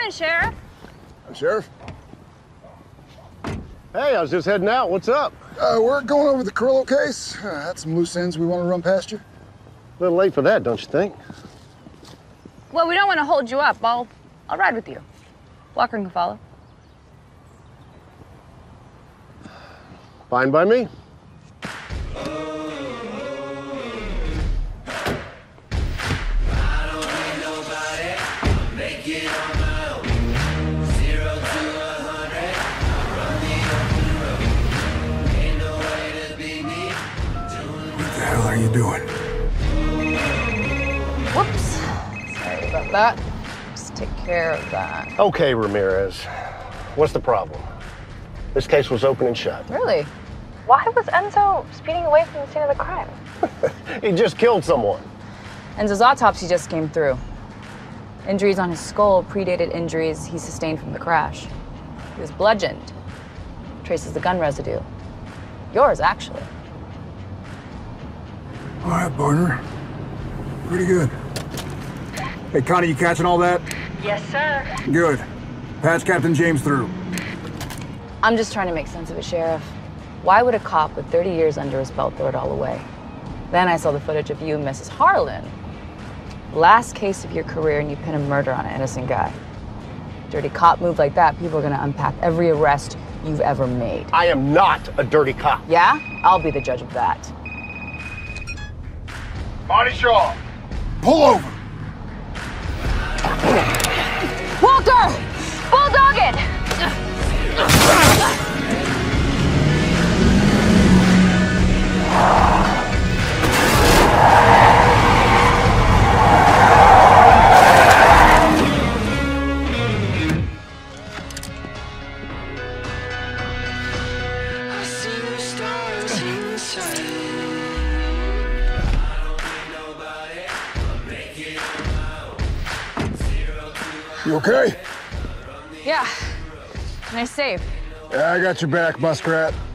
morning, Sheriff. Sheriff? Hey, I was just heading out. What's up? We're going over the Carrillo case. Had some loose ends we want to run past you. A little late for that, don't you think? Well, we don't want to hold you up. I'll ride with you. Walker can follow. Fine by me. What the hell are you doing? Whoops. Sorry about that. Just take care of that. Okay, Ramirez. What's the problem? This case was open and shut. Really? Why was Enzo speeding away from the scene of the crime? He just killed someone. Enzo's autopsy just came through. Injuries on his skull predated injuries he sustained from the crash. He was bludgeoned. Traces the gun residue. Yours, actually. All right, partner. Pretty good. Hey, Connie, you catching all that? Yes, sir. Good. Patch Captain James through. I'm just trying to make sense of it, Sheriff. Why would a cop with 30 years under his belt throw it all away? Then I saw the footage of you and Mrs. Harlan. Last case of your career and you pin a murder on an innocent guy. Dirty cop move like that, people are gonna unpack every arrest you've ever made. I am not a dirty cop. Yeah? I'll be the judge of that. Marty Shaw, pull over. Walker! Bulldog it! You okay? Yeah. Nice save. Yeah, I got your back, Muskrat.